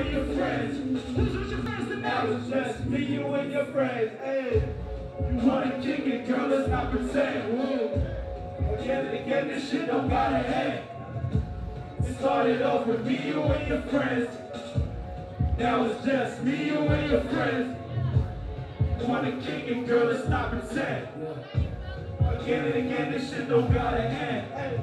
and your friends. Who's with your friends tonight? Now it's just me, you, and your friends. Hey, you wanna kick it, girl, let's not pretend. Whoa. Again and again, this shit don't gotta end. It started off with me, you, and your friends. Now it's just me, you, and your friends. You wanna kick it, girl, let's not pretend. Again and again, this shit don't gotta end. Hey.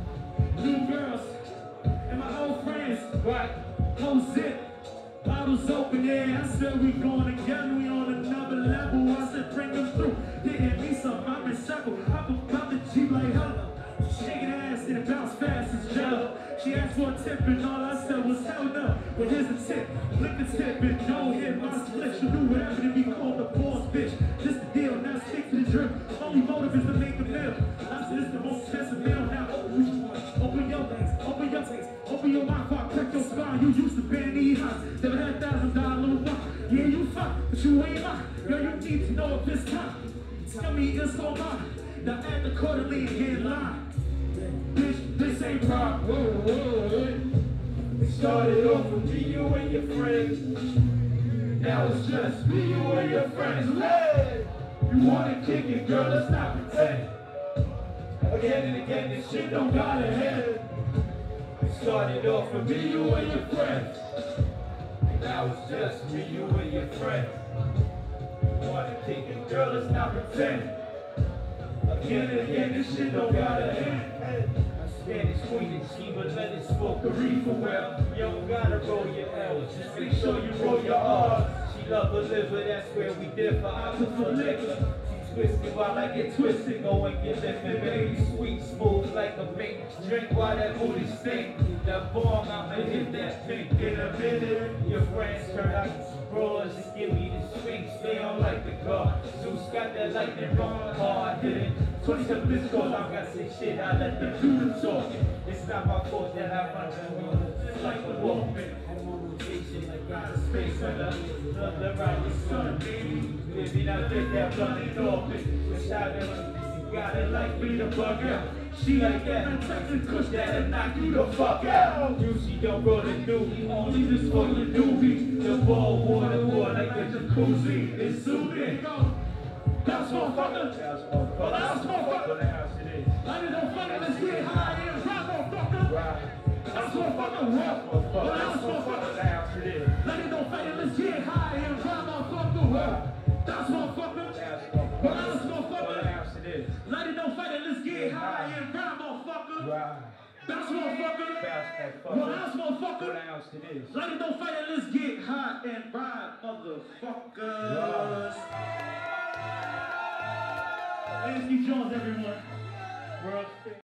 New girls and my old friends, right? Close it, bottles open, yeah. I said we going together, we on another level. I said bring them through, hitting me some, I'm in circle. Hop about the Jeep like hello. Shaking ass and it bounce fast as jello. She asked for a tip and all I said was hell no. Well here's the tip, lick the tip and don't hit my split. You do whatever to be called the boss bitch. This the deal, now stick to the drip. Only motive is to make a meal. I said this the most expensive meal now. Open your legs, open your face, open your mouth, I'll crack your spine. You used to bend these highs, never had $1,000 one. Yeah, you fuck, but you ain't mine. Girl, you need to know if it's time. Tell me it's all mine. Now act accordingly and get in line. Bitch, this ain't pop. Whoa, whoa, whoa. It started off with me, you, and your friends. Now it's just me, you, and your friends. Hey, you wanna kick it, girl, let's not pretend. Again and again, this shit don't gotta end. It started off with me, you, and your friends. Now it's just me, you, and your friends. You wanna kick it, girl, let's not pretend. Again and again, this shit don't gotta end. Spanish queen and she but let it smoke the reefer well. You don't gotta roll your L's, just make sure you roll your R's. She love her liver, that's where we differ. I prefer liquor. She twisted while I get twisted. Go and get lifted, baby. Sweet, smooth like a mink. Drink while that booty stink. That bomb, I'ma hit that pink. In a minute, your friends turn out to brawlers and give me the swing. Stay on like the car. Zeus got that lightning rod, hard hitting. 27 missed calls, I gotta say shit, I let them do the talking. It's not my fault that I run to it's like a Bossman. I'm on rotation like out of space under the right sun, baby. Baby, now get that running off it. Wish I never got it like me to bug out. She like that, I'm texting kush that'll knock you the fuck out. Usually don't roll the doobie, only this for your doobie. The ball water boy like a jacuzzi. It's soothing. That's motherfucker. That's motherfucker. Light it on fire, let's get high and rock, motherfucker. That's motherfucker. That's motherfucker. Light it on fire, let's get high and rock, motherfucker. That's motherfucker. That's motherfucker. Light it on fire, let's get high and rock, motherfucker. That's motherfucker. That's motherfucker. Light it on fire, let's get high and ride, motherfuckers. Lansky Jones, everyone. World